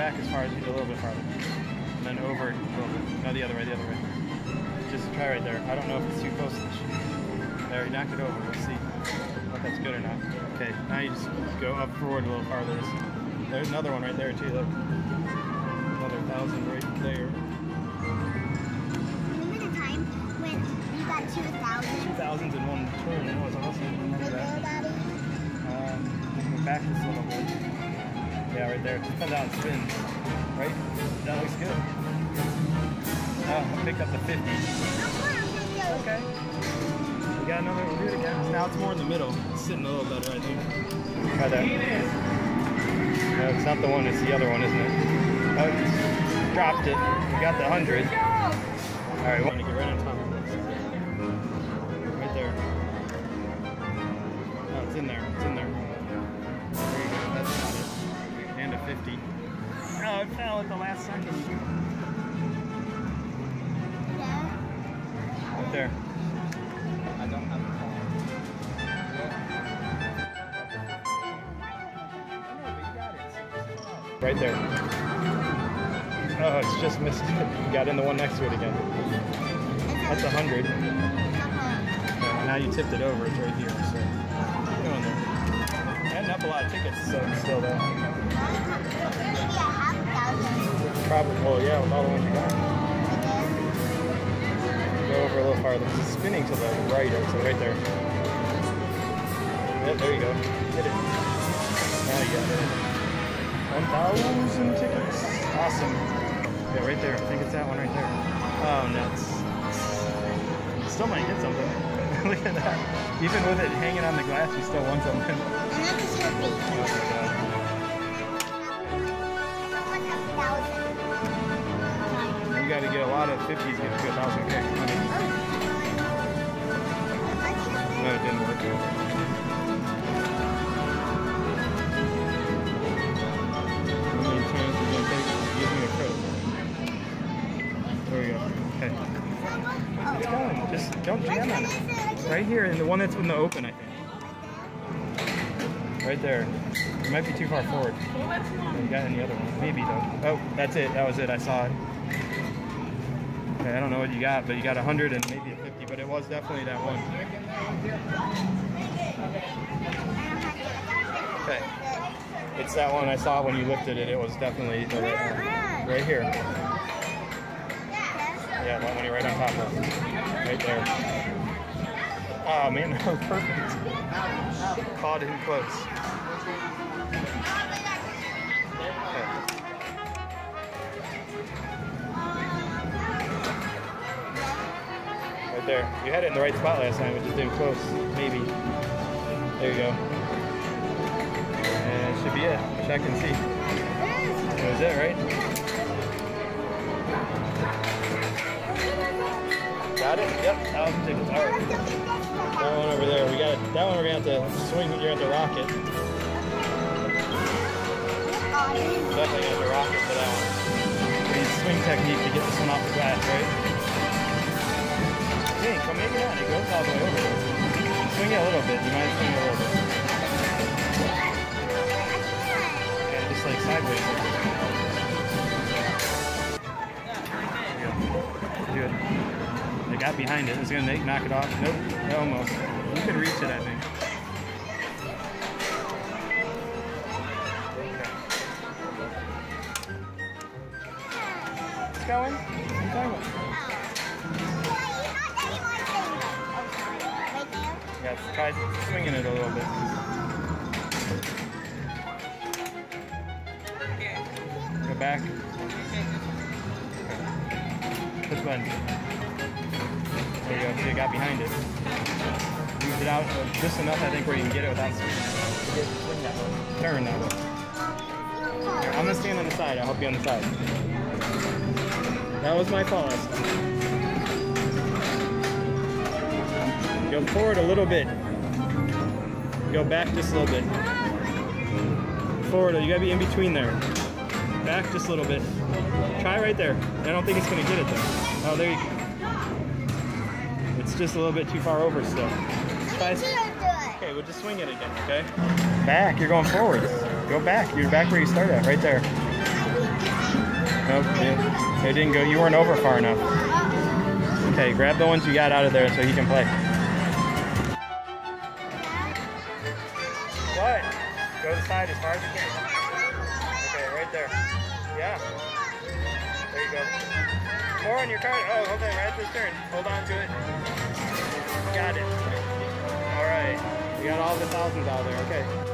back as far as a little bit farther. And then over a little bit. No, the other way, the other way. Just try right there. I don't know if it's too close to the sheet. There, you knocked it over. Let's see if that's good or not. Okay, now you just go up forward a little farther. There's another one right there too. Look. Another 1,000 right there. Remember the time when you got 2,000? 2,000s in one turn. That was awesome. Remember that? Go back just a little bit. Yeah, right there. Just comes out and spins. Right? That looks good. Pick up the 50. Okay. We got another. We'll do it again. Now it's more in the middle. It's sitting a little better, I think. Try that. No, it's not the one. It's the other one, isn't it? Oh, it's dropped it. We got the 100. All right, we want to get right on top of this. Right there. Oh, it's in there. It's in there. There you go. That's not it. And a 50. Oh, it fell at the last second. Right there. I don't have a phone. Right there. Oh, it's just missed it. You got in the one next to it again. That's 100. Now you tipped it over. It's right here. So, doing there. Adding up a lot of tickets still though. Probably. Well, yeah, with all the ones you got. Go over a little farther. It's spinning to the right, so right there. Yep, there you go. Hit it. Now you got it. 1,000 tickets. Awesome. Yeah, right there. I think it's that one right there. Oh, nuts. Still might get something. Look at that. Even with it hanging on the glass, you still want something. Oh my god. You got to get a lot of 50s to get to 1,000 kicks. No, it didn't work. How many times are you going to take? Give me a credit. There we go. Okay. It's going. Just don't jam on it. Right here, in the one that's in the open, I think. Right there. It might be too far forward. You got any other one? Maybe though. Oh, that's it. That was it. I saw it. Okay, I don't know what you got, but you got 100 and maybe a 50, but it was definitely that one. Okay. It's that one I saw when you lifted it. It was definitely the right one. Right here. Yeah, that one you're right on top of. Right there. Oh man, that was perfect. Caught him close. Okay. Right there. You had it in the right spot last time, it just didn't close. Maybe. There you go. And it should be it. Check and see. That was it, right? Got it? Yep. 1,000 tickets. All right. That one over there. We got that one. We're gonna have to swing. You're gonna have to rock it. Definitely gonna have to rock it for that one. We need swing technique to get this one off the glass, right? Hey, come maybe not. It goes all the way over there. Swing it a little bit. You might swing it a little bit. Yeah, just like sideways. Good. They got behind it. It's going to knock it off. Nope. Almost. You could reach it, I think. Okay. It's going. It's going. Yeah, try swinging it a little bit. Go back. This one. There you go. So you got behind it. Moved it out just enough, I think, where you can get it without swinging. Swing that way. Turn that way. Here, I'm gonna stand on the side. I'll help you on the side. That was my fault. Go forward a little bit. Go back just a little bit. Forward. You gotta be in between there. Back just a little bit. Try right there. I don't think it's gonna get it though. Oh, there you go. It's just a little bit too far over still. Try. Okay, we'll just swing it again, okay? Back, you're going forward. Go back. You're back where you started at, right there. Nope. Yeah. It didn't go. You weren't over far enough. Okay, grab the ones you got out of there so he can play. What? Go to the side as far as you can. Okay, right there. Yeah. There you go. More on your card. Oh, okay, right at this turn. Hold on to it. Got it. All right. You got all the thousands out there. Okay.